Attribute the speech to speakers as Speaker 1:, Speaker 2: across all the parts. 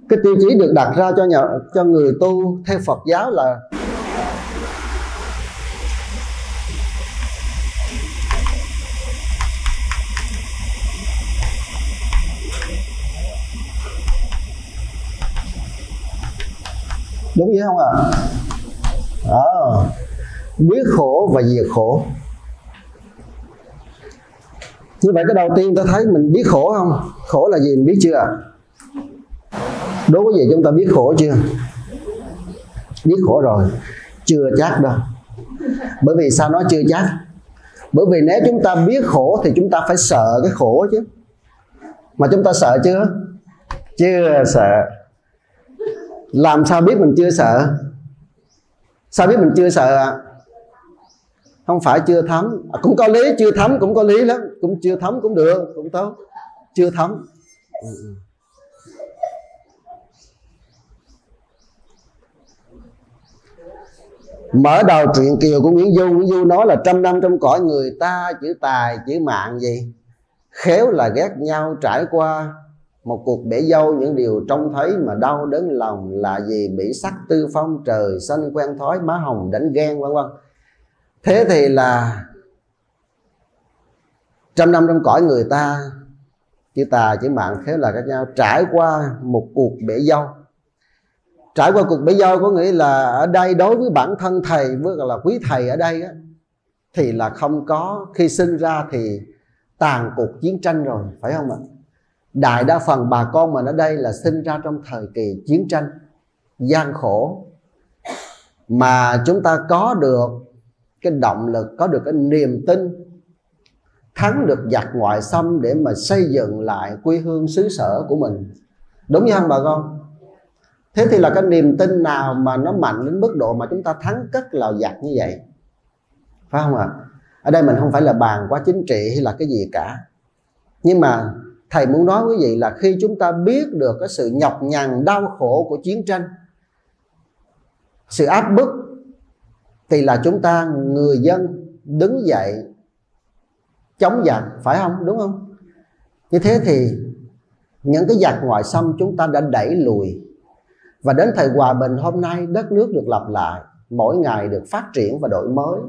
Speaker 1: Cái tiêu chí được đặt ra cho người tu theo Phật giáo là đúng vậy không ạ? Biết khổ và diệt khổ. Như vậy cái đầu tiên ta thấy mình biết khổ không? Khổ là gì mình biết chưa ạ? Đối với gì chúng ta biết khổ chưa? Biết khổ rồi. Chưa chắc đâu. Bởi vì sao nói chưa chắc? Bởi vì nếu chúng ta biết khổ thì chúng ta phải sợ cái khổ chứ. Mà chúng ta sợ chưa? Chưa sợ. Làm sao biết mình chưa sợ? Sao biết mình chưa sợ ạ? Không phải chưa thấm. Cũng có lý, chưa thấm cũng có lý lắm. Cũng chưa thấm cũng được, cũng tốt. Chưa thấm. Mở đầu truyện Kiều của Nguyễn Du nói là 100 năm trong cõi người ta, chữ tài, chữ mạng gì? Khéo là ghét nhau trải qua một cuộc bể dâu, những điều trông thấy mà đau đớn lòng là gì? Bị sắc tư phong, trời xanh quen thói, má hồng đánh ghen, vân vân. Thế thì là 100 năm trong cõi người ta, chữ tài, chữ mạng, khéo là ghét nhau trải qua một cuộc bể dâu. Trải qua cuộc bể dâu có nghĩa là ở đây đối với bản thân thầy, với là quý thầy ở đây á, thì là không có, khi sinh ra thì tàn cuộc chiến tranh rồi, phải không ạ? Đại đa phần bà con mình ở đây là sinh ra trong thời kỳ chiến tranh gian khổ, mà chúng ta có được cái động lực, có được cái niềm tin thắng được giặc ngoại xâm để mà xây dựng lại quê hương xứ sở của mình. Đúng như không bà con? Thế thì là cái niềm tin nào mà nó mạnh đến mức độ mà chúng ta thắng cất lào giặc như vậy? Phải không ạ? Ở đây mình không phải là bàn quá chính trị hay là cái gì cả. Nhưng mà thầy muốn nói quý vị là khi chúng ta biết được cái sự nhọc nhằn đau khổ của chiến tranh, sự áp bức, thì là chúng ta người dân đứng dậy chống giặc, phải không? Đúng không? Như thế thì những cái giặc ngoại xâm chúng ta đã đẩy lùi. Và đến thời hòa bình hôm nay, đất nước được lập lại, mỗi ngày được phát triển và đổi mới.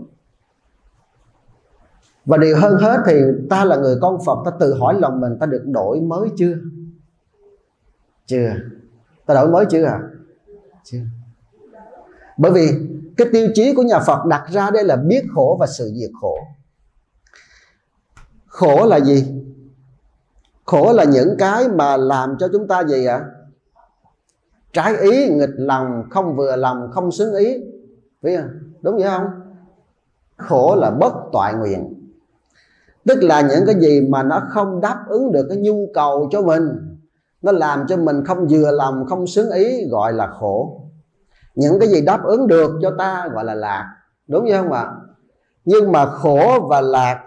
Speaker 1: Và điều hơn hết thì ta là người con Phật, ta tự hỏi lòng mình, ta được đổi mới chưa? Chưa. Ta đổi mới chưa à? Chưa. Bởi vì cái tiêu chí của nhà Phật đặt ra đây là biết khổ và sự diệt khổ. Khổ là gì? Khổ là những cái mà làm cho chúng ta gì ạ? Trái ý, nghịch lòng, không vừa lòng, không xứng ý. Biết không? Đúng vậy không? Khổ là bất toại nguyện. Tức là những cái gì mà nó không đáp ứng được cái nhu cầu cho mình, nó làm cho mình không vừa lòng, không xứng ý, gọi là khổ. Những cái gì đáp ứng được cho ta gọi là lạc. Đúng vậy không ạ? Nhưng mà khổ và lạc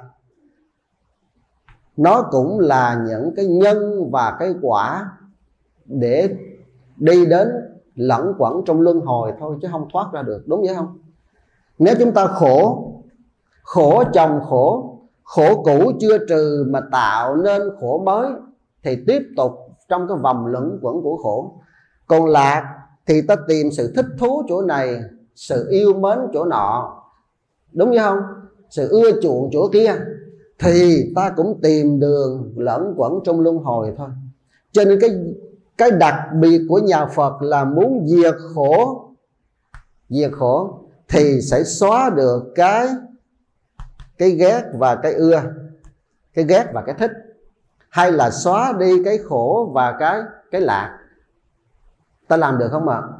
Speaker 1: nó cũng là những cái nhân và cái quả để đi đến lẫn quẩn trong luân hồi thôi, chứ không thoát ra được. Đúng vậy không? Nếu chúng ta khổ, khổ chồng khổ, khổ cũ chưa trừ mà tạo nên khổ mới, thì tiếp tục trong cái vòng luẩn quẩn của khổ. Còn lạc thì ta tìm sự thích thú chỗ này, sự yêu mến chỗ nọ. Đúng vậy không? Sự ưa chuộng chỗ kia, thì ta cũng tìm đường lẫn quẩn trong luân hồi thôi. Cho nên cái đặc biệt của nhà Phật là muốn diệt khổ thì sẽ xóa được cái ghét và cái ưa, cái ghét và cái thích, hay là xóa đi cái khổ và cái lạc. Ta làm được không ạ?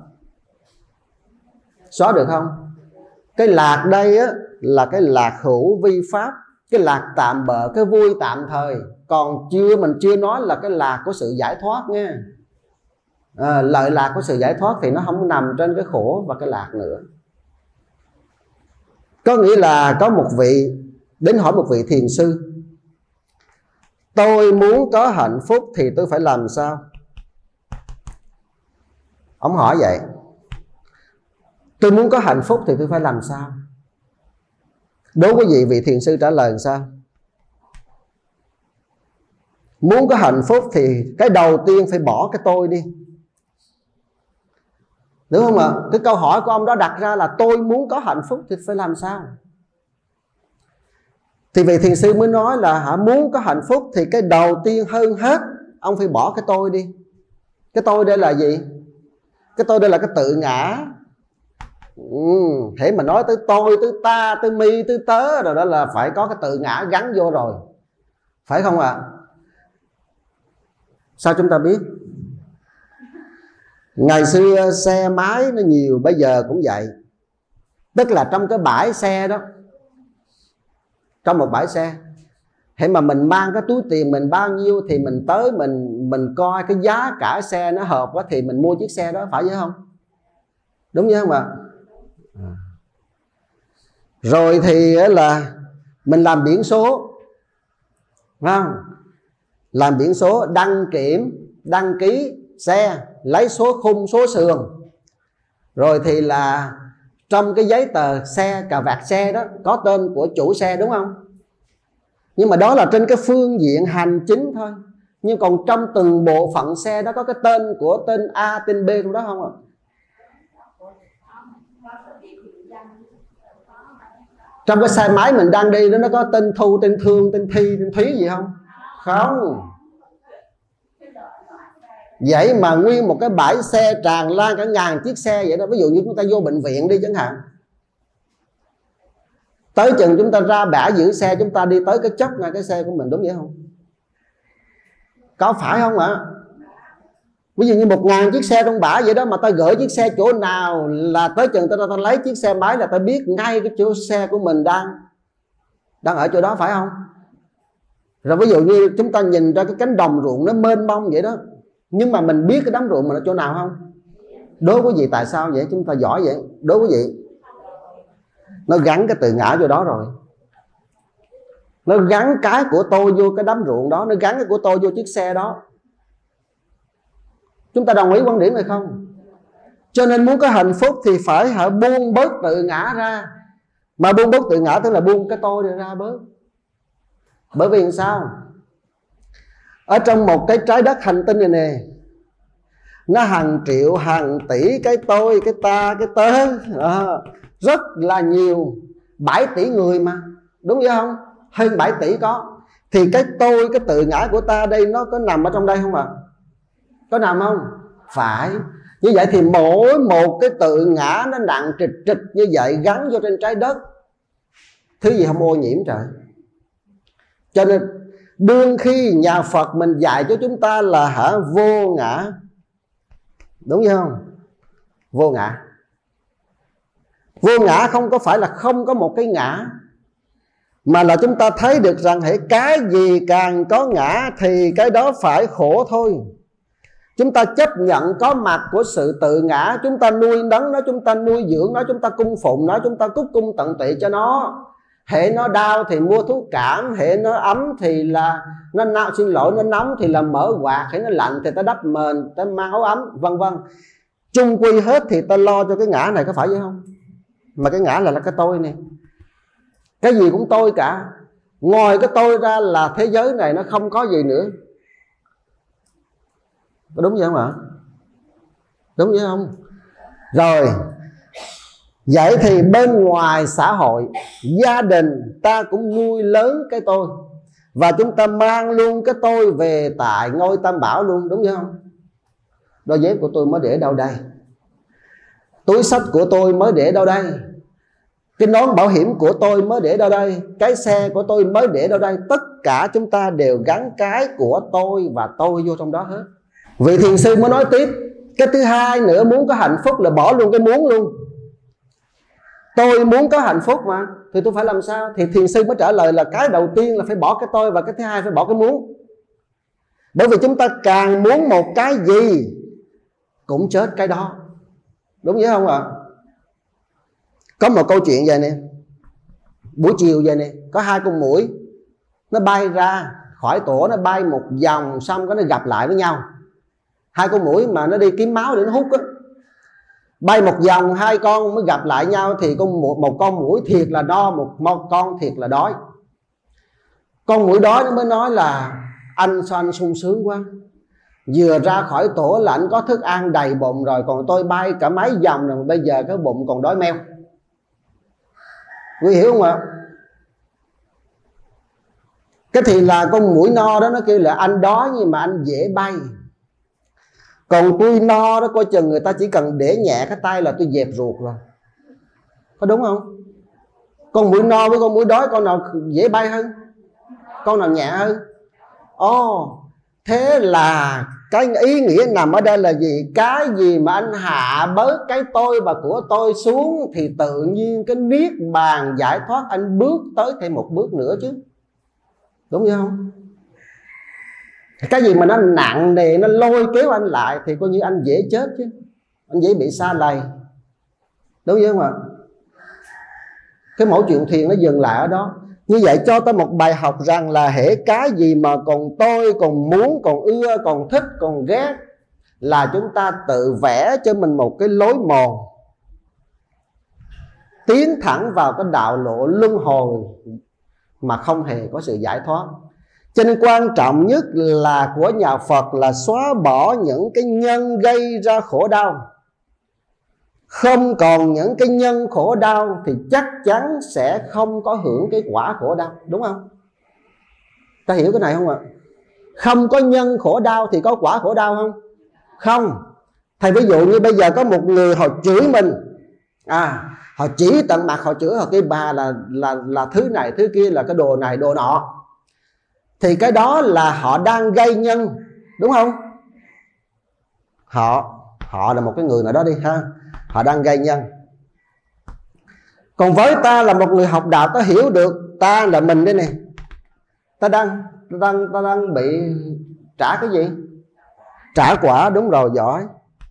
Speaker 1: Xóa được không? Cái lạc đây á, là cái lạc hữu vi pháp, cái lạc tạm bợ, cái vui tạm thời. Còn mình chưa nói là cái lạc của sự giải thoát nha. Lợi lạc của sự giải thoát thì nó không nằm trên cái khổ và cái lạc nữa. Có nghĩa là có một vị đến hỏi một vị thiền sư: tôi muốn có hạnh phúc thì tôi phải làm sao? Ông hỏi vậy. Tôi muốn có hạnh phúc thì tôi phải làm sao? Đối với vị thiền sư trả lời làm sao? Muốn có hạnh phúc thì cái đầu tiên phải bỏ cái tôi đi. Đúng không ạ? Cái câu hỏi của ông đó đặt ra là tôi muốn có hạnh phúc thì phải làm sao? Thì vị thiền sư mới nói là muốn có hạnh phúc thì cái đầu tiên hơn hết ông phải bỏ cái tôi đi. Cái tôi đây là gì? Cái tôi đây là cái tự ngã. Thế mà nói tới tôi, tới ta, tới mi, tới tớ rồi đó là phải có cái tự ngã gắn vô rồi, phải không ạ? Sao chúng ta biết? Ngày xưa xe máy nó nhiều, bây giờ cũng vậy. Tức là trong cái bãi xe đó, trong một bãi xe, thế mà mình mang cái túi tiền mình bao nhiêu thì mình tới mình coi cái giá cả xe nó hợp quá thì mình mua chiếc xe đó, phải vậy không? Đúng vậy không ạ? Rồi thì là mình làm biển số, phải không? Làm biển số, đăng kiểm, đăng ký xe, lấy số khung, số sườn. Rồi thì là trong cái giấy tờ xe, cà vạt xe đó có tên của chủ xe, đúng không? Nhưng mà đó là trên cái phương diện hành chính thôi. Nhưng còn trong từng bộ phận xe đó có cái tên của tên A, tên B trong đó không ạ? Trong cái xe máy mình đang đi đó nó có tên Thu, tên Thương, tên Thi, tên Thúy gì không? Không. Vậy mà nguyên một cái bãi xe tràn lan cả ngàn chiếc xe vậy đó. Ví dụ như chúng ta vô bệnh viện đi chẳng hạn, tới chừng chúng ta ra bãi giữ xe, chúng ta đi tới cái chốc ngay cái xe của mình, đúng vậy không? Có phải không ạ? Ví dụ như 1000 chiếc xe trong bãi vậy đó, mà ta gửi chiếc xe chỗ nào là tới chừng ta lấy chiếc xe máy là ta biết ngay cái chỗ xe của mình đang ở chỗ đó, phải không? Rồi ví dụ như chúng ta nhìn ra cái cánh đồng ruộng nó mênh mông vậy đó, nhưng mà mình biết cái đám ruộng mình ở chỗ nào không? Đố quý vị tại sao vậy? Chúng ta giỏi vậy. Đố quý vị. Nó gắn cái tự ngã vô đó rồi. Nó gắn cái của tôi vô cái đám ruộng đó, nó gắn cái của tôi vô chiếc xe đó. Chúng ta đồng ý quan điểm này không? Cho nên muốn có hạnh phúc thì phải buông bớt tự ngã ra. Mà buông bớt tự ngã tức là buông cái tôi ra bớt. Bởi vì sao? Ở trong một cái trái đất hành tinh này nè, nó hàng triệu, hàng tỷ cái tôi, cái ta, cái tớ, rất là nhiều. 7 tỷ người mà, đúng vậy không? Hơn 7 tỷ có. Thì cái tôi, cái tự ngã của ta đây nó có nằm ở trong đây không ạ? Có nằm không? Phải. Như vậy thì mỗi một cái tự ngã nó nặng trịch trịch như vậy gắn vô trên trái đất, thứ gì không ô nhiễm trời. Cho nên đương khi nhà Phật mình dạy cho chúng ta là vô ngã. Đúng không? Vô ngã. Vô ngã không có phải là không có một cái ngã, mà là chúng ta thấy được rằng hễ cái gì càng có ngã thì cái đó phải khổ thôi. Chúng ta chấp nhận có mặt của sự tự ngã, chúng ta nuôi nấng nó, chúng ta nuôi dưỡng nó, chúng ta cung phụng nó, chúng ta cúc cung tận tụy cho nó. Hệ nó đau thì mua thuốc cảm, hệ nó ấm thì là nó nóng thì là mở quạt, hệ nó lạnh thì ta đắp mền, ta mang áo ấm, vân vân. Chung quy hết thì ta lo cho cái ngã này, có phải vậy không? Mà cái ngã là cái tôi này. Cái gì cũng tôi cả. Ngoài cái tôi ra là thế giới này nó không có gì nữa. Có đúng vậy không ạ? Đúng vậy không? Rồi, vậy thì bên ngoài xã hội, gia đình ta cũng nuôi lớn cái tôi, và chúng ta mang luôn cái tôi về tại ngôi Tam Bảo luôn, đúng vậy không? Đôi dép của tôi mới để đâu đây? Túi xách của tôi mới để đâu đây? Cái nón bảo hiểm của tôi mới để đâu đây? Cái xe của tôi mới để đâu đây? Tất cả chúng ta đều gắn cái của tôi và tôi vô trong đó hết. Vị thiền sư mới nói tiếp, cái thứ hai nữa muốn có hạnh phúc là bỏ luôn cái muốn luôn. Tôi muốn có hạnh phúc mà, thì tôi phải làm sao? Thì thiền sư mới trả lời là cái đầu tiên là phải bỏ cái tôi, và cái thứ hai phải bỏ cái muốn. Bởi vì chúng ta càng muốn một cái gì cũng chết cái đó. Đúng vậy không ạ? Có một câu chuyện vậy nè. Buổi chiều vậy nè, có 2 con muỗi nó bay ra khỏi tổ, nó bay một vòng xong nó gặp lại với nhau. 2 con muỗi mà nó đi kiếm máu để nó hút á, bay một vòng 2 con mới gặp lại nhau thì một con muỗi thiệt là no, một con thiệt là đói. Con muỗi đói nó mới nói là anh sao anh sung sướng quá, Vừa ra khỏi tổ là anh có thức ăn đầy bụng rồi, còn tôi bay cả mấy vòng rồi bây giờ cái bụng còn đói meo. Quý hiểu không ạ? Cái thì là con muỗi no đó, nó kêu là anh đói nhưng mà anh dễ bay. Còn tôi no đó, coi chừng người ta chỉ cần để nhẹ cái tay là tôi dẹp ruột rồi. Có đúng không? Con muỗi no với con muỗi đói, con nào dễ bay hơn? Con nào nhẹ hơn? Thế là cái ý nghĩa nằm ở đây là gì? Cái gì mà anh hạ bớt cái tôi và của tôi xuống thì tự nhiên cái niết bàn giải thoát anh bước tới thêm một bước nữa chứ. Đúng không? Cái gì mà nó nặng nề, nó lôi kéo anh lại thì coi như anh dễ chết chứ, anh dễ bị sa lầy. Đúng không ạ? Cái mẫu chuyện thiền nó dừng lại ở đó. Như vậy cho ta một bài học rằng là hễ cái gì mà còn tôi, còn muốn, còn ưa, còn thích, còn ghét là chúng ta tự vẽ cho mình một cái lối mòn tiến thẳng vào cái đạo lộ luân hồi mà không hề có sự giải thoát. Cho nên quan trọng nhất là của nhà Phật là xóa bỏ những cái nhân gây ra khổ đau. Không còn những cái nhân khổ đau thì chắc chắn sẽ không có hưởng cái quả khổ đau. Đúng không? Ta hiểu cái này không ạ? Không có nhân khổ đau thì có quả khổ đau không? Không. Thầy ví dụ như bây giờ có một người họ chửi mình, họ chỉ tận mặt họ chửi, họ kêu bà là thứ này thứ kia, là cái đồ này đồ nọ, thì cái đó là họ đang gây nhân. Đúng không? Họ là một cái người nào đó đi ha, họ đang gây nhân. Còn với ta là một người học đạo, ta hiểu được ta là mình đây này, ta đang bị trả cái gì? Trả quả. Đúng rồi, giỏi.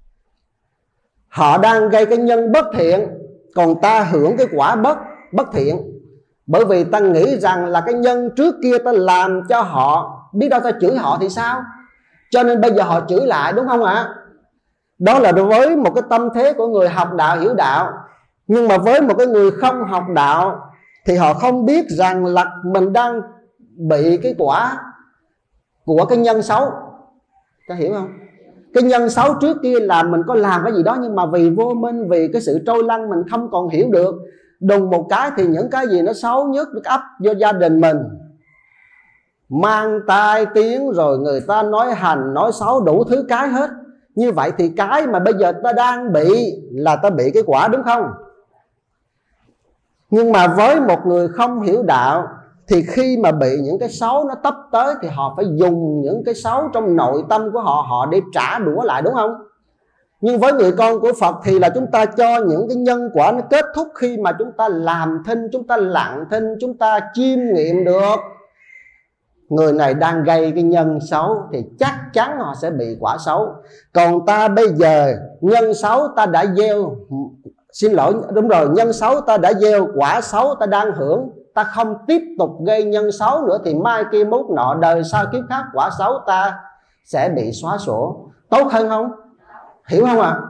Speaker 1: Họ đang gây cái nhân bất thiện, còn ta hưởng cái quả bất thiện. Bởi vì ta nghĩ rằng là cái nhân trước kia ta làm cho họ, biết đâu ta chửi họ thì sao, cho nên bây giờ họ chửi lại. Đúng không ạ? Đó là đối với một cái tâm thế của người học đạo, hiểu đạo. Nhưng mà với một cái người không học đạo thì họ không biết rằng là mình đang bị cái quả của cái nhân xấu. Ta hiểu không? Cái nhân xấu trước kia là mình có làm cái gì đó, nhưng mà vì vô minh, vì cái sự trôi lăn mình không còn hiểu được. Đùng một cái thì những cái gì nó xấu nhất được ấp vô gia đình mình, mang tai tiếng, rồi người ta nói hành, nói xấu, đủ thứ cái hết. Như vậy thì cái mà bây giờ ta đang bị là ta bị cái quả. Đúng không? Nhưng mà với một người không hiểu đạo thì khi mà bị những cái xấu nó tấp tới thì họ phải dùng những cái xấu trong nội tâm của họ, họ để trả đũa lại. Đúng không? Nhưng với người con của Phật thì là chúng ta cho những cái nhân quả nó kết thúc khi mà chúng ta làm thinh, chúng ta lặng thinh, chúng ta chiêm nghiệm được người này đang gây cái nhân xấu thì chắc chắn họ sẽ bị quả xấu. Còn ta bây giờ nhân xấu ta đã gieo, xin lỗi, đúng rồi, nhân xấu ta đã gieo, quả xấu ta đang hưởng. Ta không tiếp tục gây nhân xấu nữa thì mai kia mốt nọ, đời sau kiếp khác, quả xấu ta sẽ bị xóa sổ. Tốt hơn không? Hiểu không ạ?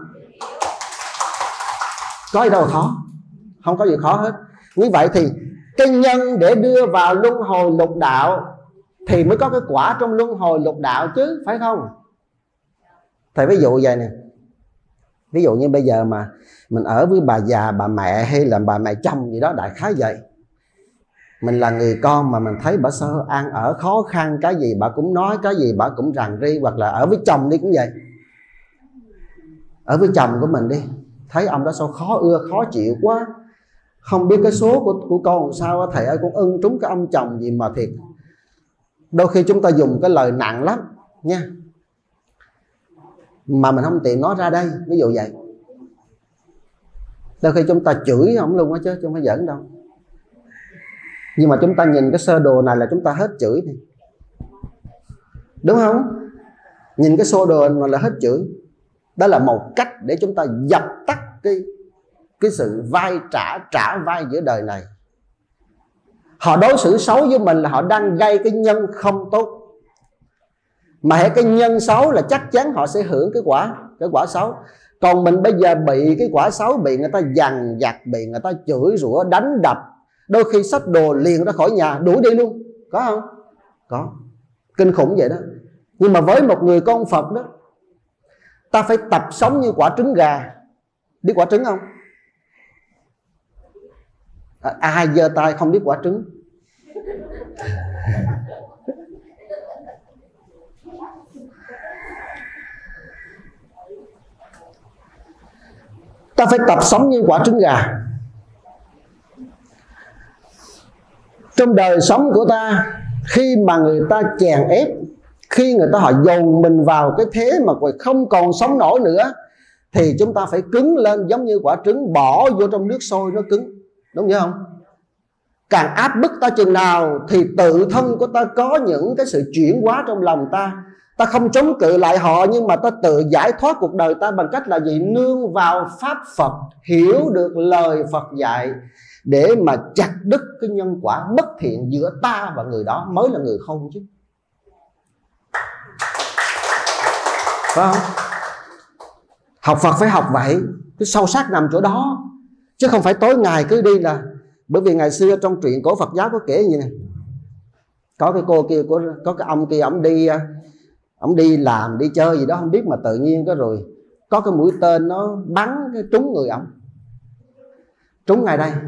Speaker 1: Có gì đâu khó, không có gì khó hết. Như vậy thì cái nhân để đưa vào luân hồi lục đạo thì mới có cái quả trong luân hồi lục đạo chứ, phải không? Thầy ví dụ vậy nè. Ví dụ như bây giờ mà mình ở với bà già, bà mẹ hay là bà mẹ chồng gì đó, đại khái vậy. Mình là người con mà mình thấy bà sao ăn ở khó khăn, cái gì bà cũng nói, cái gì bà cũng rằn ri. Hoặc là ở với chồng đi cũng vậy. Ở với chồng của mình đi, thấy ông đó sao khó ưa, khó chịu quá, không biết cái số của con làm sao. Thầy ơi, con ưng trúng cái ông chồng gì mà thiệt. Đôi khi chúng ta dùng cái lời nặng lắm nha, mà mình không tiện nói ra đây. Ví dụ vậy. Đôi khi chúng ta chửi ổng luôn á chứ không phải giỡn đâu. Nhưng mà chúng ta nhìn cái sơ đồ này là chúng ta hết chửi thì, đúng không? Nhìn cái sơ đồ này là hết chửi. Đó là một cách để chúng ta dập tắt cái sự vai trả vai giữa đời này. Họ đối xử xấu với mình là họ đang gây cái nhân không tốt. Mà hãy cái nhân xấu là chắc chắn họ sẽ hưởng cái quả xấu. Còn mình bây giờ bị cái quả xấu, bị người ta dằn vặt, bị người ta chửi rủa, đánh đập, đôi khi xách đồ liền ra khỏi nhà, đuổi đi luôn. Có không? Có. Kinh khủng vậy đó. Nhưng mà với một người con Phật đó, ta phải tập sống như quả trứng gà. Biết quả trứng không? Ai giơ tay không biết quả trứng? Ta phải tập sống như quả trứng gà. Trong đời sống của ta, khi mà người ta chèn ép, khi người ta họ dồn mình vào cái thế mà không còn sống nổi nữa, thì chúng ta phải cứng lên giống như quả trứng bỏ vô trong nước sôi nó cứng. Đúng như không? Càng áp bức ta chừng nào thì tự thân của ta có những cái sự chuyển hóa trong lòng ta. Ta không chống cự lại họ, nhưng mà ta tự giải thoát cuộc đời ta bằng cách là gì? Nương vào Pháp Phật, hiểu được lời Phật dạy, để mà chặt đứt cái nhân quả bất thiện giữa ta và người đó mới là người khôn chứ. Phải không? Học Phật phải học vậy. Cái sâu sắc nằm chỗ đó, chứ không phải tối ngày cứ đi là. Bởi vì ngày xưa trong truyện cổ Phật giáo có kể như này. Có cái cô kia, có cái ông kia, ông đi làm, đi chơi gì đó không biết, mà tự nhiên cái rồi có cái mũi tên nó bắn cái trúng người ông, trúng ngay đây.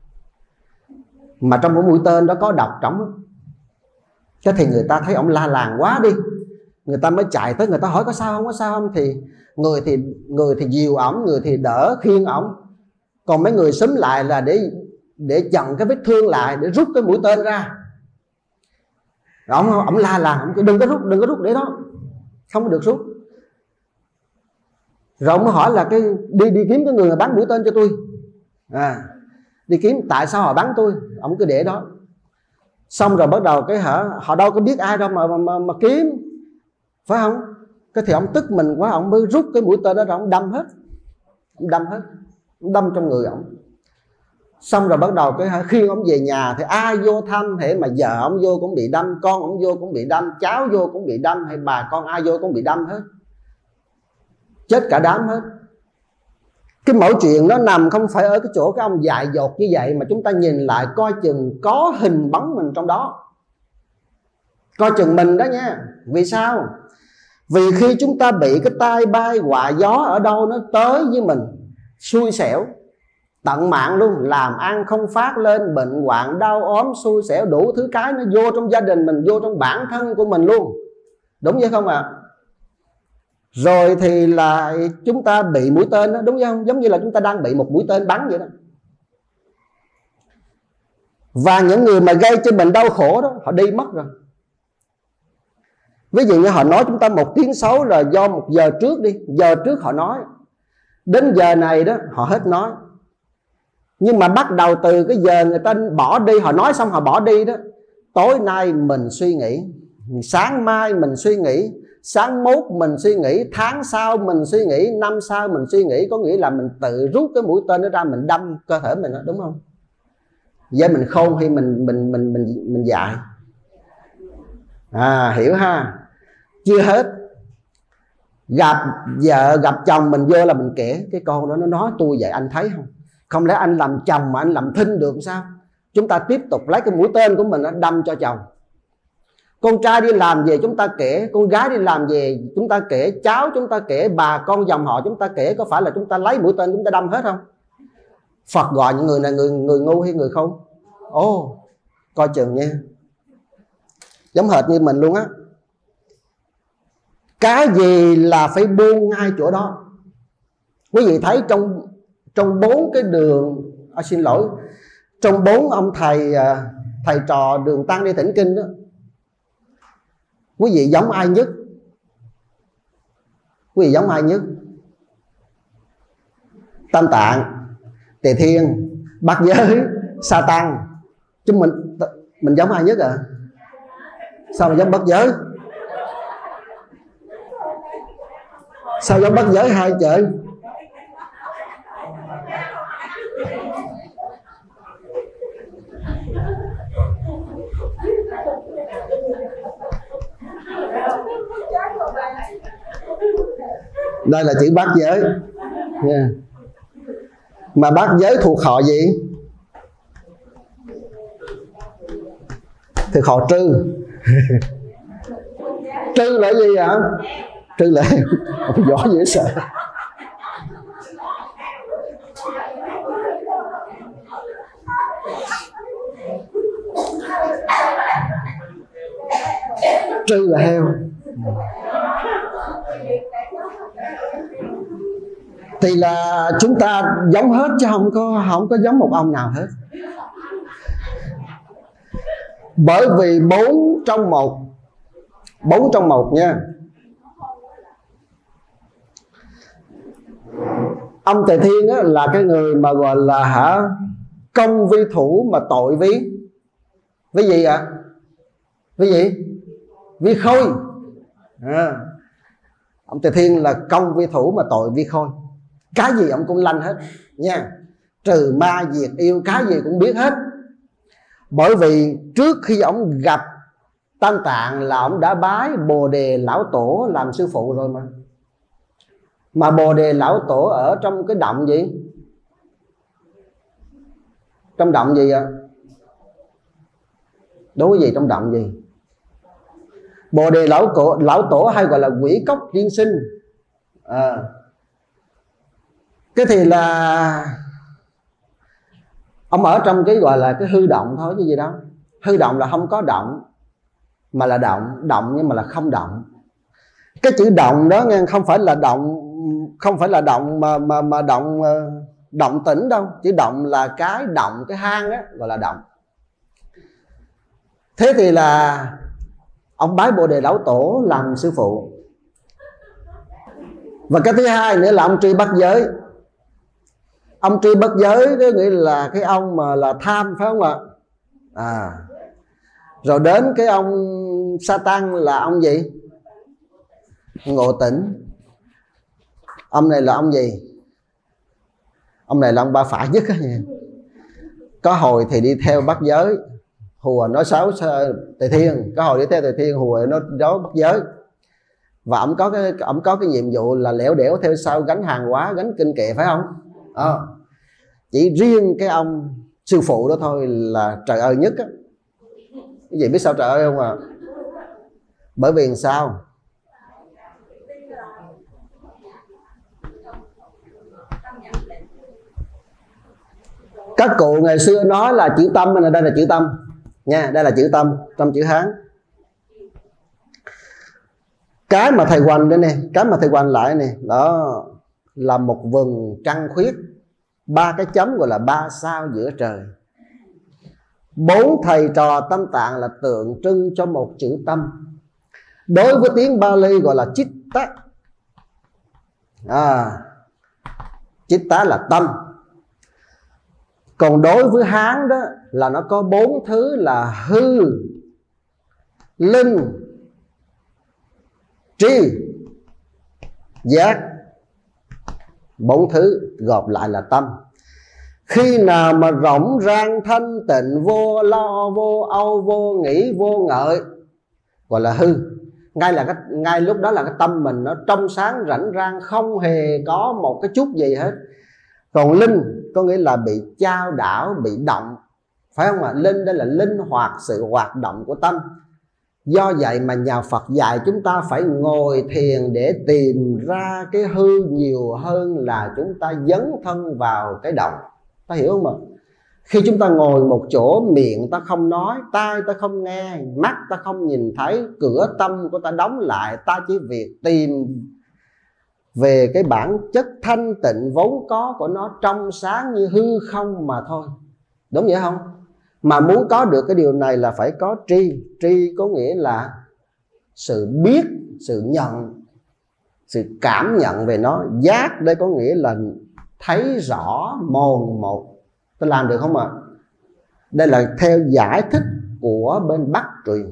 Speaker 1: Mà trong mỗi mũi tên đó có độc trống. Cái thì người ta thấy ông la làng quá đi, người ta mới chạy tới, người ta hỏi có sao không, có sao không. Thì người thì dìu ổng, người thì đỡ khiêng ổng, còn mấy người xúm lại là để chặn cái vết thương lại, để rút cái mũi tên ra. Ông la làng, ông đừng có rút để đó, không có được rút. Rồi ông mới hỏi là đi kiếm cái người mà bắn mũi tên cho tôi. Đi kiếm tại sao họ bắn tôi, ông cứ để đó. Xong rồi bắt đầu họ đâu có biết ai đâu mà kiếm, phải không? Cái thì ông tức mình quá, ông mới rút cái mũi tên đó rồi ông đâm hết, ông đâm trong người ông. Xong rồi bắt đầu khi ông về nhà thì ai vô thăm, hệ mà vợ ông vô cũng bị đâm, con ông vô cũng bị đâm, cháu vô cũng bị đâm, hay bà con ai vô cũng bị đâm hết, chết cả đám hết. Cái mẫu chuyện nó nằm không phải ở cái chỗ cái ông dại dột như vậy, mà chúng ta nhìn lại coi chừng có hình bóng mình trong đó, coi chừng mình đó nha. Vì sao? Vì khi chúng ta bị cái tai bay họa gió ở đâu nó tới với mình, xui xẻo tận mạng luôn, làm ăn không phát lên, bệnh hoạn đau ốm xui xẻo đủ thứ cái, nó vô trong gia đình mình, vô trong bản thân của mình luôn. Đúng vậy không ạ? Rồi thì là chúng ta bị mũi tên đó, đúng không? Giống như là chúng ta đang bị một mũi tên bắn vậy đó. Và những người mà gây cho mình đau khổ đó, họ đi mất rồi. Ví dụ như họ nói chúng ta một tiếng xấu là do một giờ trước đi, giờ trước họ nói, đến giờ này đó họ hết nói. Nhưng mà bắt đầu từ cái giờ người ta bỏ đi, họ nói xong họ bỏ đi đó, tối nay mình suy nghĩ, sáng mai mình suy nghĩ, sáng mốt mình suy nghĩ, tháng sau mình suy nghĩ, năm sau mình suy nghĩ. Có nghĩa là mình tự rút cái mũi tên đó ra, mình đâm cơ thể mình đó, đúng không? Vậy mình khôn hay mình dại? Hiểu ha? Chưa hết. Gặp vợ gặp chồng mình vô là mình kể cái con đó nó nói tôi vậy, anh thấy không? Không lẽ anh làm chồng mà anh làm thinh được sao? Chúng ta tiếp tục lấy cái mũi tên của mình đâm cho chồng. Con trai đi làm về chúng ta kể, con gái đi làm về chúng ta kể, cháu chúng ta kể, bà con dòng họ chúng ta kể. Có phải là chúng ta lấy mũi tên chúng ta đâm hết không? Phật gọi những người này người ngu hay người khôn? Coi chừng nha. Giống hệt như mình luôn á. Cái gì là phải buông ngay chỗ đó. Quý vị thấy trong 4 cái đường, xin lỗi, trong 4 ông thầy trò Đường Tăng đi thỉnh kinh đó, quý vị giống ai nhất? Quý vị giống ai nhất? Tam Tạng, Tề Thiên, Bát Giới, Sa Tăng. Chúng mình giống ai nhất à? Sao mà giống Bát Giới? Sao giống Bát Giới hai trời? Đây là chữ Bát Giới yeah. Mà Bát Giới thuộc họ gì? Thuộc họ Trư Trư là gì ạ? Trư là heo. Giỏi dễ sợ. Trư là heo. Thì là chúng ta giống hết chứ không có giống một ông nào hết. Bởi vì 4 trong 1. 4 trong 1 nha. Ông Tề Thiên á, là cái người mà gọi là công vi thủ mà tội ví. Ví gì ạ? Ví gì? Vi khôi. Ông Tề Thiên là công vi thủ mà tội vi khôi. Cái gì ông cũng lanh hết nha. Trừ ma diệt yêu, cái gì cũng biết hết. Bởi vì trước khi ông gặp Tam Tạng là ông đã bái Bồ Đề Lão Tổ làm sư phụ rồi mà. Mà Bồ Đề Lão Tổ ở trong cái động gì? Trong động gì ạ? Đối gì trong động gì? Bồ Đề Lão Tổ hay gọi là quỷ cốc tiên sinh. Cái thì là ông ở trong cái gọi là cái hư động thôi chứ gì đâu. Hư động là không có động mà là động, động nhưng mà là không động. Cái chữ động đó nghe, không phải là động, không phải là động mà động tĩnh đâu. Chữ động là cái động, cái hang á, gọi là động. Thế thì là ông bái Bồ Đề Lão Tổ làm sư phụ. Và cái thứ hai nữa là ông tri bắt giới. Ông tri bắt giới có nghĩa là cái ông mà là tham, phải không ạ? Rồi đến cái ông Satan là ông gì? Ngộ Tĩnh. Ông này là ông gì? Ông này là ông ba phải nhất á nha. Có hồi thì đi theo bắt giới, hùa nói xấu Tề Thiên. Có hồi đi theo Tề Thiên, hùa nói dối bắt giới. Và ông có cái nhiệm vụ là lẻo đẻo theo sau gánh hàng hóa, gánh kinh kệ, phải không? Chỉ riêng cái ông sư phụ đó thôi là trời ơi nhất á. Cái gì biết sao trời ơi không à? Bởi vì sao? Các cụ ngày xưa nói là chữ tâm, mà đây là chữ tâm nha, đây là chữ tâm trong chữ Hán. Cái mà thầy hoành đây nè, cái mà thầy hoành lại nè, đó là một vầng trăng khuyết, 3 cái chấm gọi là 3 sao giữa trời. 4 thầy trò Tam Tạng là tượng trưng cho một chữ tâm. Đối với tiếng Bali gọi là chitta. Chitta là tâm. Còn đối với Hán đó là nó có 4 thứ là hư, linh, tri, giác. 4 thứ gộp lại là tâm. Khi nào mà rộng rang thanh tịnh, vô lo, vô âu, vô nghĩ, vô ngợi, gọi là hư. Ngay lúc đó là cái tâm mình nó trong sáng rảnh rang, không hề có một cái chút gì hết. Còn linh có nghĩa là bị chao đảo, bị động, phải không ạ? Linh đây là linh hoạt, sự hoạt động của tâm. Do vậy mà nhà Phật dạy chúng ta phải ngồi thiền để tìm ra cái hư nhiều hơn là chúng ta dấn thân vào cái động. Ta hiểu không ạ? Khi chúng ta ngồi một chỗ, miệng ta không nói, tai ta không nghe, mắt ta không nhìn thấy, cửa tâm của ta đóng lại, ta chỉ việc tìm về cái bản chất thanh tịnh vốn có của nó, trong sáng như hư không mà thôi. Đúng vậy không? Mà muốn có được cái điều này là phải có tri. Tri có nghĩa là sự biết, sự nhận, sự cảm nhận về nó. Giác đây có nghĩa là thấy rõ mồn một. Tôi làm được không ạ? Đây là theo giải thích của bên Bắc truyền.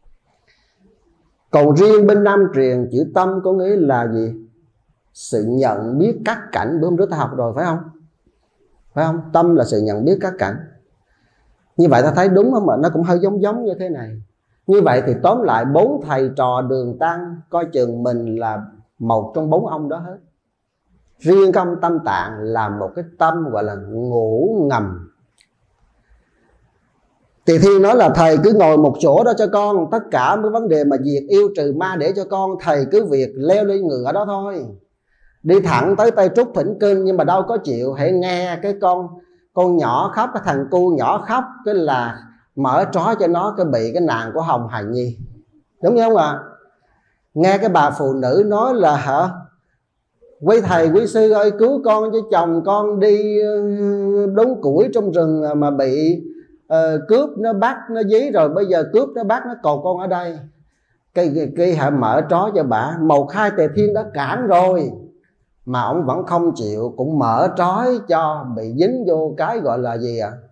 Speaker 1: Còn riêng bên Nam truyền, chữ tâm có nghĩa là gì? Sự nhận biết các cảnh. Bữa hôm trước ta học rồi phải không? Phải không? Tâm là sự nhận biết các cảnh. Như vậy ta thấy đúng không ạ? Nó cũng hơi giống như thế này. Như vậy thì tóm lại 4 thầy trò Đường Tăng coi chừng mình là một trong 4 ông đó hết. Riêng ông Tam Tạng là một cái tâm gọi là ngủ ngầm. Tỳ Thiên nói là thầy cứ ngồi một chỗ đó cho con, tất cả mấy vấn đề mà diệt yêu trừ ma để cho con, thầy cứ việc leo lên ngựa đó thôi, đi thẳng tới Tây Trúc thỉnh kinh. Nhưng mà đâu có chịu, hãy nghe cái con nhỏ khóc, cái thằng cu nhỏ khóc, cái là mở trói cho nó cái bị cái nàng của Hồng Hà Nhi, đúng không ạ? Nghe cái bà phụ nữ nói là hả, quý thầy quý sư ơi cứu con, chứ chồng con đi đốn củi trong rừng mà bị cướp nó bắt nó dí rồi, bây giờ cướp nó bắt nó còn con ở đây. Cái hả mở trói cho bà. 1-2 Tề Thiên đã cản rồi mà ông vẫn không chịu, cũng mở trói cho, bị dính vô cái gọi là gì ạ?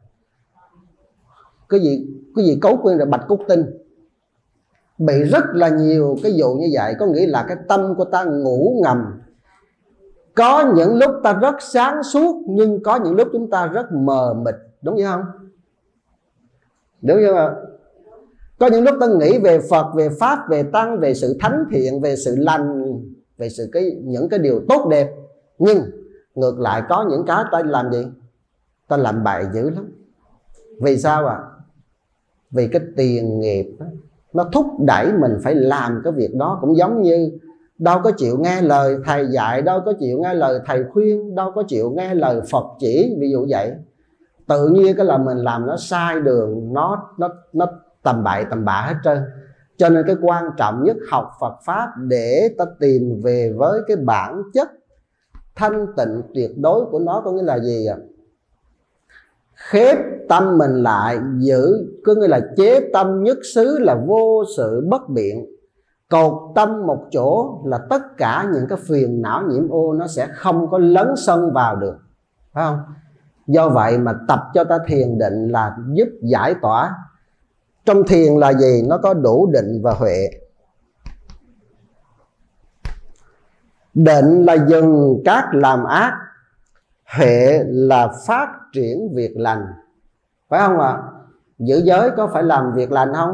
Speaker 1: Cái gì cấu quyên là bạch cốt tinh, bị rất là nhiều cái vụ như vậy. Có nghĩa là cái tâm của ta ngủ ngầm. Có những lúc ta rất sáng suốt, nhưng có những lúc chúng ta rất mờ mịt, đúng không? Đúng không? Có những lúc ta nghĩ về Phật, về Pháp, về Tăng, về sự thánh thiện, về sự lành, về những cái điều tốt đẹp. Nhưng ngược lại có những cái ta làm gì? Ta làm bậy dữ lắm. Vì sao ạ? Vì cái tiền nghiệp đó, nó thúc đẩy mình phải làm cái việc đó. Cũng giống như đâu có chịu nghe lời thầy dạy, đâu có chịu nghe lời thầy khuyên, đâu có chịu nghe lời Phật chỉ, ví dụ vậy. Tự nhiên cái là mình làm nó sai đường, nó tầm bậy tầm bạ hết trơn. Cho nên cái quan trọng nhất học Phật Pháp để ta tìm về với cái bản chất thanh tịnh tuyệt đối của nó. Có nghĩa là gì ạ? Khép tâm mình lại, giữ, có nghĩa là chế tâm nhất xứ là vô sự bất biện. Cột tâm một chỗ là tất cả những cái phiền não nhiễm ô nó sẽ không có lấn sân vào được, phải không? Do vậy mà tập cho ta thiền định là giúp giải tỏa. Trong thiền là gì? Nó có đủ định và huệ. Định là dừng các làm ác, huệ là phát triển việc lành, phải không ạ? Giữ giới có phải làm việc lành không?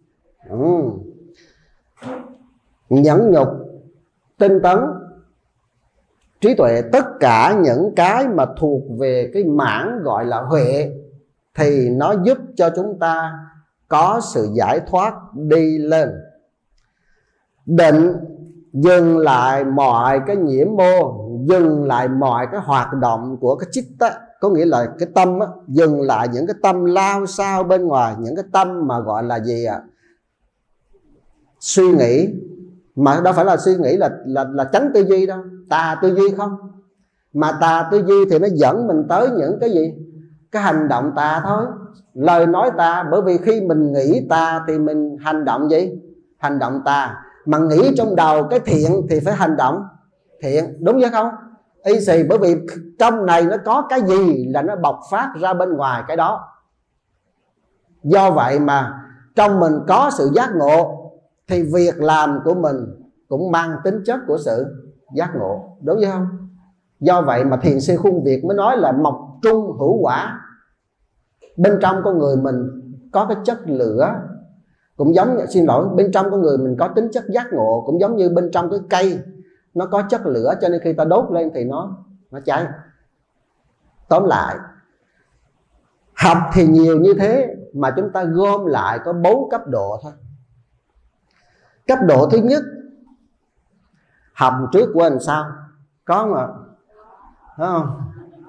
Speaker 1: Nhẫn nhục, tinh tấn, trí tuệ, tất cả những cái mà thuộc về cái mảng gọi là huệ thì nó giúp cho chúng ta có sự giải thoát đi lên. Định dừng lại mọi cái nhiễm mô, dừng lại mọi cái hoạt động của cái chitta, có nghĩa là cái tâm á, dừng lại những cái tâm lao sao bên ngoài, những cái tâm mà gọi là gì ạ? Suy nghĩ, mà đâu phải là suy nghĩ là tránh tư duy đâu, tà tư duy không. Mà tà tư duy thì nó dẫn mình tới những cái gì? Cái hành động tà thôi, lời nói tà. Bởi vì khi mình nghĩ tà thì mình hành động gì? Hành động tà. Mà nghĩ trong đầu cái thiện thì phải hành động thiện, đúng chứ không? Y xì, bởi vì trong này nó có cái gì là nó bộc phát ra bên ngoài cái đó. Do vậy mà trong mình có sự giác ngộ thì việc làm của mình cũng mang tính chất của sự giác ngộ, đúng chứ không? Do vậy mà thiền sư Khuôn Việt mới nói là mộc trung hữu quả. Bên trong con người mình có cái chất lửa, cũng giống như, xin lỗi, bên trong con người mình có tính chất giác ngộ, cũng giống như bên trong cái cây nó có chất lửa, cho nên khi ta đốt lên thì nó cháy. Tóm lại, học thì nhiều như thế mà chúng ta gom lại có 4 cấp độ thôi. Cấp độ thứ nhất, học trước quên sao, có không ạ? Có không?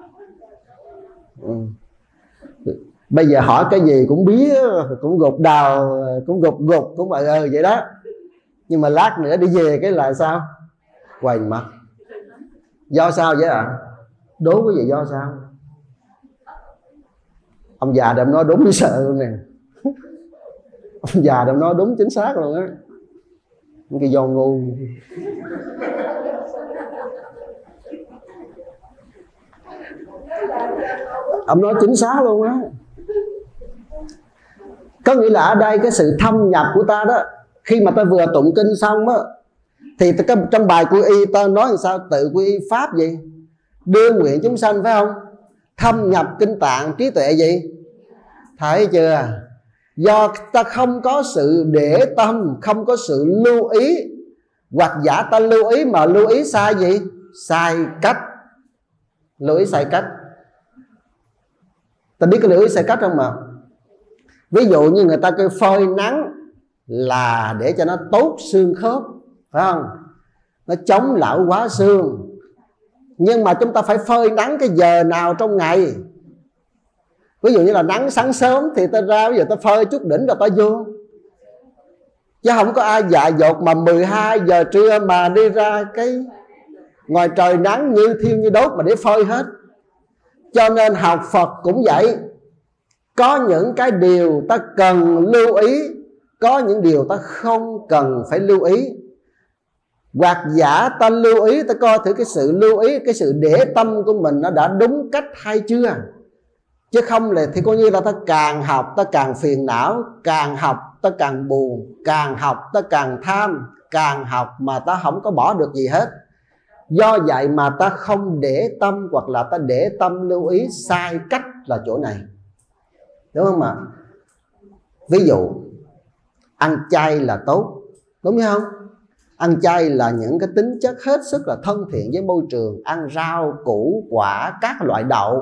Speaker 1: Bây giờ hỏi cái gì cũng biết, cũng gục đầu, cũng gục cũng vậy đó. Nhưng mà lát nữa đi về cái là sao? Quành mặt. Do sao vậy ạ? Đố cái gì do sao? Ông già đâm nói đúng sợ luôn nè. Ông già đâm nói đúng chính xác luôn á. Cái do ngu. Ông nói chính xác luôn á. Có nghĩa là ở đây cái sự thâm nhập của ta đó, khi mà ta vừa tụng kinh xong á, thì trong bài quy y ta nói làm sao? Tự quy y pháp gì? Đưa nguyện chúng sanh, phải không? Thâm nhập kinh tạng trí tuệ gì? Thấy chưa? Do ta không có sự để tâm, không có sự lưu ý, hoặc giả ta lưu ý mà lưu ý sai gì? Sai cách. Lưu ý sai cách. Ta biết cái lưu ý sai cách không mà? Ví dụ như người ta kêu phơi nắng là để cho nó tốt xương khớp, phải không? Nó chống lão hóa xương. Nhưng mà chúng ta phải phơi nắng cái giờ nào trong ngày? Ví dụ như là nắng sáng sớm thì ta ra, bây giờ ta phơi chút đỉnh rồi ta vô. Chứ không có ai dại dột mà 12 giờ trưa mà đi ra cái ngoài trời nắng như thiêu như đốt mà để phơi hết. Cho nên học Phật cũng vậy. Có những cái điều ta cần lưu ý, có những điều ta không cần phải lưu ý. Hoặc giả ta lưu ý, ta coi thử cái sự lưu ý, cái sự để tâm của mình nó đã đúng cách hay chưa. Chứ không là thì coi như là ta càng học ta càng phiền não, càng học ta càng buồn, càng học ta càng tham, càng học mà ta không có bỏ được gì hết. Do vậy mà ta không để tâm, hoặc là ta để tâm lưu ý sai cách là chỗ này, đúng không ạ? Ví dụ ăn chay là tốt, đúng không? Ăn chay là những cái tính chất hết sức là thân thiện với môi trường. Ăn rau củ quả, các loại đậu,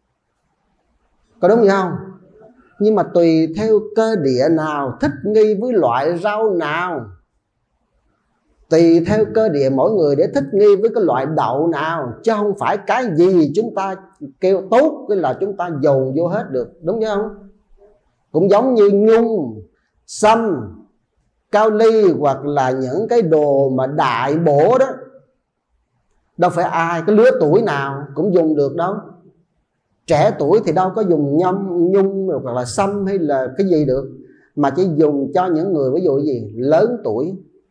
Speaker 1: có đúng không? Nhưng mà tùy theo cơ địa nào, thích nghi với loại rau nào, tùy theo cơ địa mỗi người để thích nghi với cái loại đậu nào. Chứ không phải cái gì chúng ta kêu tốt cái là chúng ta dồn vô hết được, đúng không? Cũng giống như nhung, sâm, cao ly hoặc là những cái đồ mà đại bổ đó, đâu phải ai cái lứa tuổi nào cũng dùng được đâu. Trẻ tuổi thì đâu có dùng nhung hoặc là sâm hay là cái gì được, mà chỉ dùng cho những người ví dụ cái gì lớn tuổi,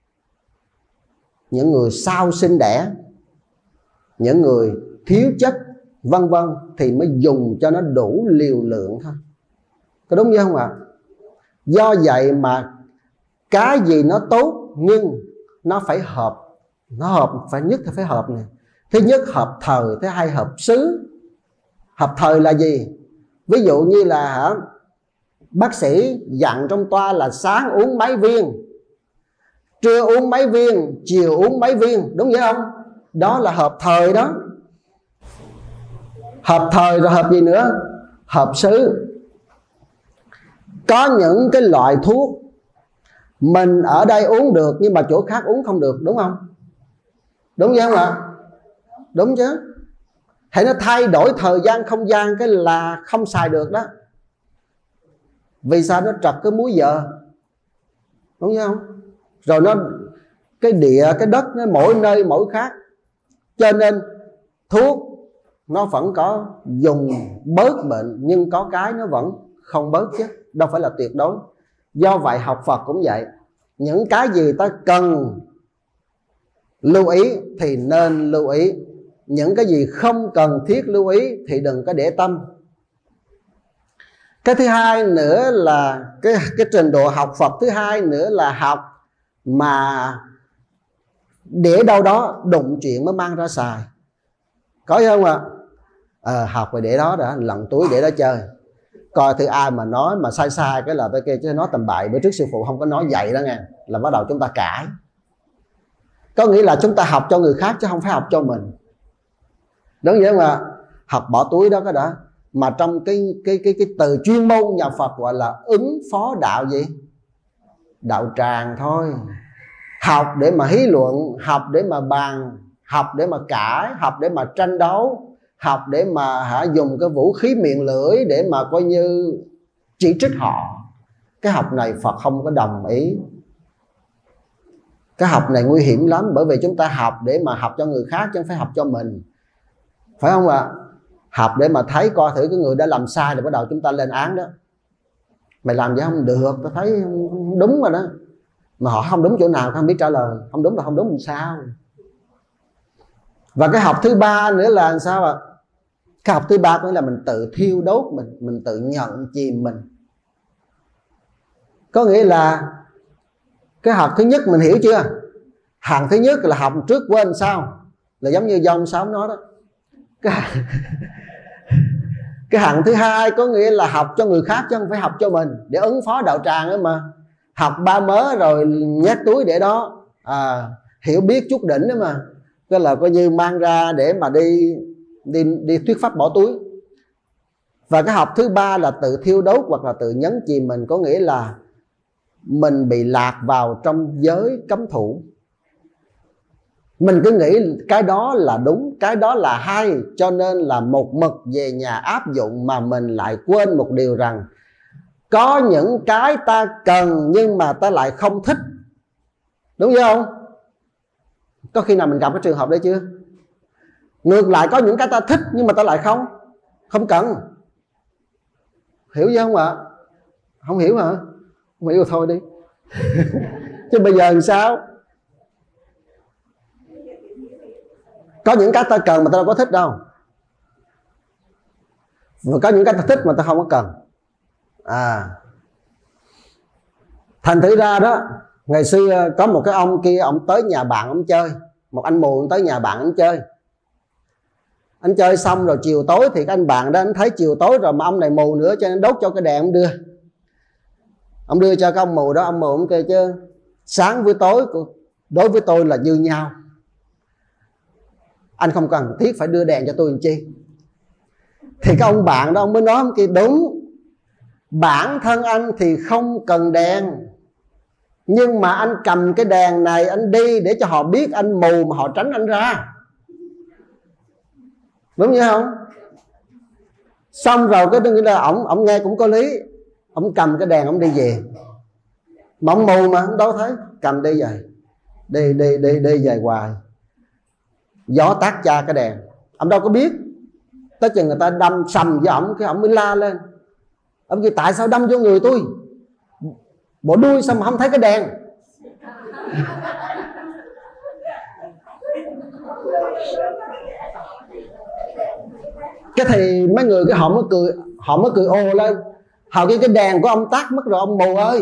Speaker 1: những người sau sinh đẻ, những người thiếu chất vân vân thì mới dùng cho nó đủ liều lượng thôi, có đúng không ạ? Do vậy mà cái gì nó tốt nhưng nó phải hợp, nó hợp phải nhất thì phải hợp này. Thứ nhất hợp thời, thứ hai hợp xứ. Hợp thời là gì? Ví dụ như là bác sĩ dặn trong toa là sáng uống mấy viên, trưa uống mấy viên, chiều uống mấy viên, đúng vậy không? Đó là hợp thời đó. Hợp thời rồi hợp gì nữa? Hợp xứ. Có những cái loại thuốc mình ở đây uống được nhưng mà chỗ khác uống không được, đúng không? Đúng vậy không ạ? Đúng chứ. Hãy nó thay đổi thời gian không gian cái là không xài được đó. Vì sao? Nó trật cái múi giờ, đúng không? Rồi nó cái địa cái đất nó mỗi nơi mỗi khác, cho nên thuốc nó vẫn có dùng bớt bệnh, nhưng có cái nó vẫn không bớt chứ, đâu phải là tuyệt đối. Do vậy học Phật cũng vậy. Những cái gì ta cần lưu ý thì nên lưu ý, những cái gì không cần thiết lưu ý thì đừng có để tâm. Cái thứ hai nữa là cái trình độ học Phật thứ hai nữa là học mà để đâu đó đụng chuyện mới mang ra xài, có không ạ? Học rồi để đó đã, lặn túi để đó chơi. Coi thử ai mà nói mà sai sai cái là tôi kêu chứ nói tầm bậy. Bữa trước sư phụ không có nói vậy đó nghe, là bắt đầu chúng ta cãi. Có nghĩa là chúng ta học cho người khác chứ không phải học cho mình, đúng vậy không ạ? Học bỏ túi đó cái đã. Mà trong cái từ chuyên môn nhà Phật gọi là ứng phó đạo gì? Đạo tràng thôi. Học để mà hí luận, học để mà bàn, học để mà cãi, học để mà tranh đấu, học để mà dùng cái vũ khí miệng lưỡi để mà coi như chỉ trích họ. Cái học này Phật không có đồng ý. Cái học này nguy hiểm lắm, bởi vì chúng ta học để mà học cho người khác chứ không phải học cho mình, phải không ạ? Học để mà thấy coi thử cái người đã làm sai rồi bắt đầu chúng ta lên án đó. Mày làm vậy không được, tao thấy đúng rồi đó. Mà họ không đúng chỗ nào không biết trả lời, không đúng là không đúng làm sao. Và cái học thứ ba nữa là làm sao ạ? Cái học thứ ba có nghĩa là mình tự thiêu đốt mình tự nhận chìm mình. Có nghĩa là cái học thứ nhất mình hiểu chưa? Hàng thứ nhất là học trước quên sao, là giống như dòng Sáu nói đó. Cái hạng thứ hai có nghĩa là học cho người khác chứ không phải học cho mình, để ứng phó đạo tràng ấy mà. Học ba mớ rồi nhét túi để đó, hiểu biết chút đỉnh đó mà, cái là coi như mang ra để mà đi thuyết pháp bỏ túi. Và cái học thứ ba là tự thiêu đốt hoặc là tự nhấn chìm mình, có nghĩa là mình bị lạc vào trong giới cấm thủ. Mình cứ nghĩ cái đó là đúng, cái đó là hay, cho nên là một mực về nhà áp dụng, mà mình lại quên một điều rằng có những cái ta cần nhưng mà ta lại không thích. Đúng không? Có khi nào mình gặp cái trường hợp đấy chưa? Ngược lại có những cái ta thích nhưng mà ta lại không cần. Hiểu chưa không ạ? Không hiểu hả? Không hiểu thôi đi. Chứ bây giờ làm sao? Có những cái ta cần mà ta đâu có thích đâu. Và có những cái ta thích mà ta không có cần. Thành thử ra đó, ngày xưa có một cái ông kia, ông tới nhà bạn ông chơi. Một anh mù ông tới nhà bạn ông chơi. Anh chơi xong rồi chiều tối thì cái anh bạn đó anh thấy chiều tối rồi mà ông này mù nữa, cho nên đốt cho cái đèn ông đưa. Ông đưa cho cái ông mù đó, ông mù ông kêu chứ sáng với tối đối với tôi là như nhau. Anh không cần thiết phải đưa đèn cho tôi làm chi. Thì cái ông bạn đó ông mới nói ông kia đúng, bản thân anh thì không cần đèn, nhưng mà anh cầm cái đèn này anh đi để cho họ biết anh mù mà họ tránh anh ra. Đúng như không? Xong rồi cái nghĩa là ổng nghe cũng có lý. Ổng cầm cái đèn ổng đi về. Mà ổng mù mà ổng đâu thấy, cầm đi về. Đi về hoài. Gió tát cha cái đèn. Ổng đâu có biết. Tới chừng người ta đâm sầm với ổng, cái ổng mới la lên. Ổng kêu tại sao đâm vô người tôi? Bộ đuôi sao mà không thấy cái đèn? Cái thì mấy người cái họ mới cười ồ lên. Họ kêu cái đèn của ông tắt mất rồi ông mù ơi.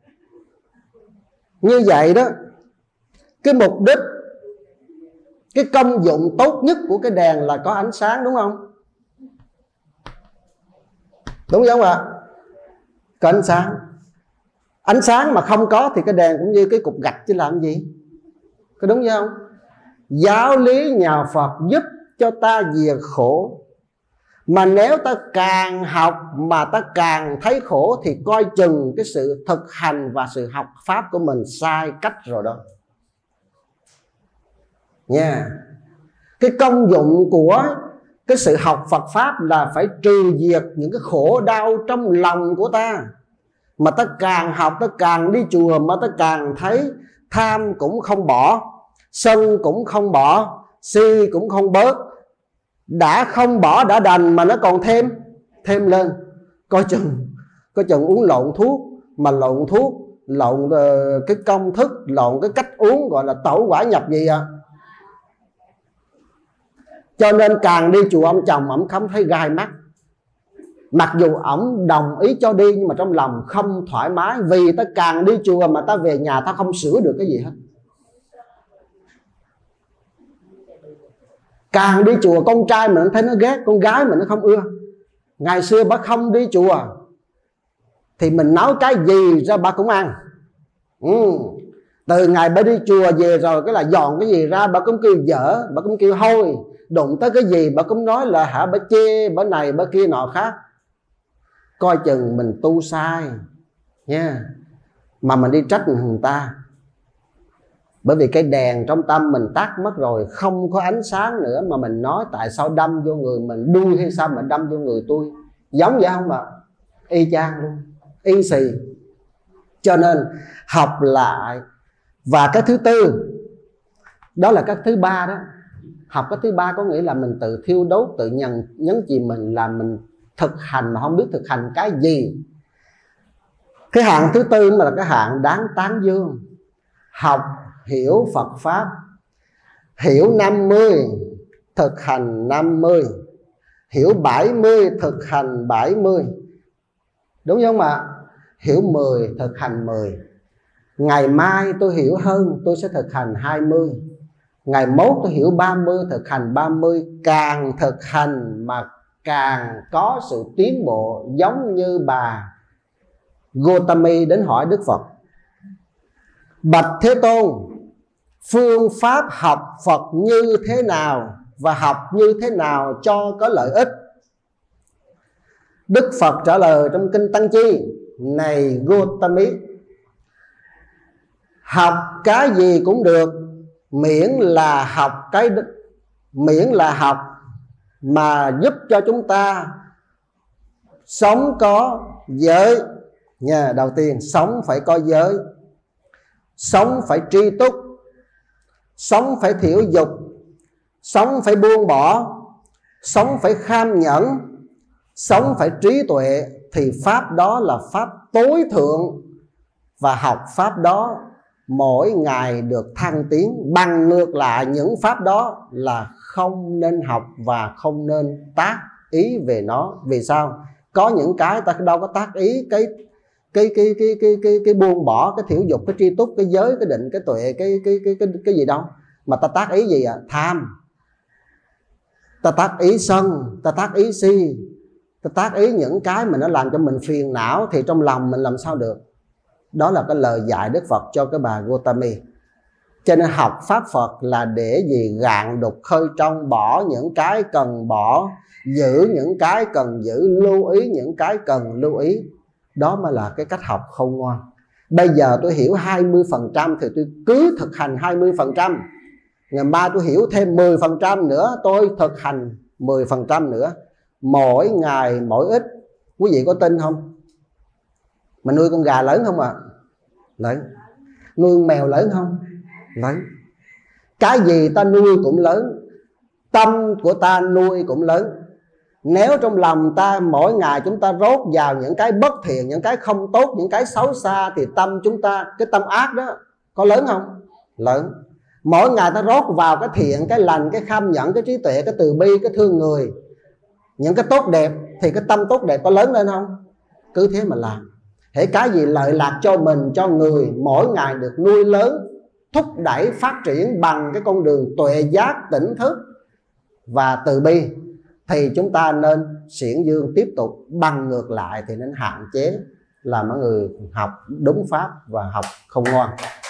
Speaker 1: Như vậy đó, cái mục đích, cái công dụng tốt nhất của cái đèn là có ánh sáng, đúng không? Đúng không ạ? Có ánh sáng. Ánh sáng mà không có thì cái đèn cũng như cái cục gạch chứ làm gì. Có đúng không? Giáo lý nhà Phật giúp cho ta diệt khổ. Mà nếu ta càng học mà ta càng thấy khổ thì coi chừng cái sự thực hành và sự học pháp của mình sai cách rồi đó nha. Cái công dụng của cái sự học Phật pháp là phải trừ diệt những cái khổ đau trong lòng của ta. Mà ta càng học, ta càng đi chùa mà ta càng thấy tham cũng không bỏ, sân cũng không bỏ, si cũng không bớt. Đã không bỏ đã đành mà nó còn thêm lên. Coi chừng uống lộn thuốc. Mà lộn thuốc, lộn cái công thức, lộn cái cách uống, gọi là tẩu hỏa nhập gì à. Cho nên càng đi chùa ông chồng ổng không thấy gai mắt. Mặc dù ổng đồng ý cho đi nhưng mà trong lòng không thoải mái. Vì ta càng đi chùa mà ta về nhà ta không sửa được cái gì hết. Càng đi chùa con trai mình thấy nó ghét, con gái mình nó không ưa. Ngày xưa bà không đi chùa thì mình nấu cái gì ra bà cũng ăn. Từ ngày bà đi chùa về rồi cái là dọn cái gì ra bà cũng kêu dở, bà cũng kêu hôi. Đụng tới cái gì bà cũng nói là bà chê, bà này bà kia nọ khác. Coi chừng mình tu sai nha. Mà mình đi trách người ta. Bởi vì cái đèn trong tâm mình tắt mất rồi, không có ánh sáng nữa. Mà mình nói tại sao đâm vô người mình, đuôi hay sao mà đâm vô người tôi. Giống vậy không ạ? Y chang luôn, y xì. Cho nên học lại. Và cái thứ tư, đó là cái thứ ba đó. Học cái thứ ba có nghĩa là mình tự thiêu đốt, tự nhấn chìm mình, là mình thực hành mà không biết thực hành cái gì. Cái hạng thứ tư mà là cái hạng đáng tán dương. Học hiểu Phật pháp, hiểu 50 thực hành 50, hiểu 70 thực hành 70. Đúng không ạ? Hiểu 10 thực hành 10. Ngày mai tôi hiểu hơn, tôi sẽ thực hành 20. Ngày mốt tôi hiểu 30, thực hành 30. Càng thực hành mà càng có sự tiến bộ. Giống như bà Gotami đến hỏi Đức Phật: bạch Thế Tôn, phương pháp học Phật như thế nào và học như thế nào cho có lợi ích? Đức Phật trả lời trong kinh Tăng Chi: này Gotami, học cái gì cũng được, miễn là học mà giúp cho chúng ta sống có giới nha. Đầu tiên sống phải có giới, sống phải tri túc, sống phải thiểu dục, sống phải buông bỏ, sống phải kham nhẫn, sống phải trí tuệ, thì pháp đó là pháp tối thượng. Và học pháp đó mỗi ngày được thăng tiến. Bằng ngược lại, những pháp đó là không nên học và không nên tác ý về nó. Vì sao? Có những cái ta đâu có tác ý cái buông bỏ, cái thiểu dục, cái tri túc, cái giới, cái định, cái tuệ, cái gì đâu, mà ta tác ý gì ạ? Tham, ta tác ý sân, ta tác ý si, ta tác ý những cái mà nó làm cho mình phiền não, thì trong lòng mình làm sao được? Đó là cái lời dạy Đức Phật cho cái bà Gotami. Cho nên học pháp Phật là để gì? Gạn đục khơi trong, bỏ những cái cần bỏ, giữ những cái cần giữ, lưu ý những cái cần lưu ý. Đó mới là cái cách học khôn ngoan. Bây giờ tôi hiểu 20% thì tôi cứ thực hành 20%. Ngày mai tôi hiểu thêm 10% nữa, tôi thực hành 10% nữa. Mỗi ngày mỗi ít. Quý vị có tin không? Mà nuôi con gà lớn không ạ? Lớn. Nuôi con mèo lớn không? Lớn. Cái gì ta nuôi cũng lớn. Tâm của ta nuôi cũng lớn. Nếu trong lòng ta mỗi ngày chúng ta rốt vào những cái bất thiện, những cái không tốt, những cái xấu xa, thì tâm chúng ta, cái tâm ác đó có lớn không? Lớn. Mỗi ngày ta rốt vào cái thiện, cái lành, cái kham nhẫn, cái trí tuệ, cái từ bi, cái thương người, những cái tốt đẹp, thì cái tâm tốt đẹp có lớn lên không? Cứ thế mà làm. Hễ cái gì lợi lạc cho mình, cho người, mỗi ngày được nuôi lớn, thúc đẩy phát triển bằng cái con đường tuệ giác, tỉnh thức và từ bi, thì chúng ta nên xiển dương tiếp tục. Bằng ngược lại thì nên hạn chế, là mọi người học đúng pháp và học không ngoan.